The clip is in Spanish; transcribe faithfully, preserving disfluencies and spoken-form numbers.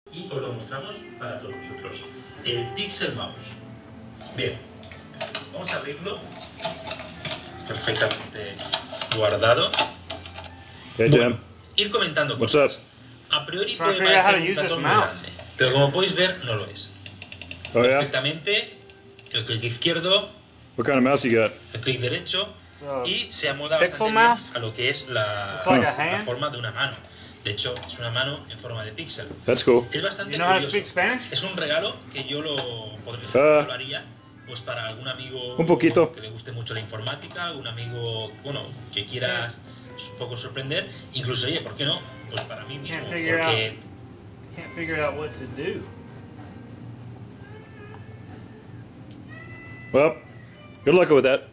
y os lo mostramos para todos vosotros. El Pixel Mouse. Bien, vamos a abrirlo. Perfectamente guardado. Hey, bueno, Tim. ir comentando What's cosas. up? A priori Trying puede to figure out how to parecer un use this ratón muy mouse. grande, pero como podéis ver, no lo es. Oh, yeah? Perfectamente, el clic izquierdo, What kind of mouse you got? el clic derecho, So, y se amolda pixel bastante bien mouse? a lo que es la, Looks like a la hand. forma de una mano. De hecho, es una mano en forma de píxel. That's cool. Es bastante You know how to curioso. speak Spanish? Es un regalo que yo lo podría Ah. yo lo haría pues para algún amigo Un poquito. que le guste mucho la informática, algún amigo, bueno, que quieras un poco sorprender, incluso, oye, ¿por qué no? Pues para mí mismo, Can't figure porque Can't figure out what to do. Well, good luck with that.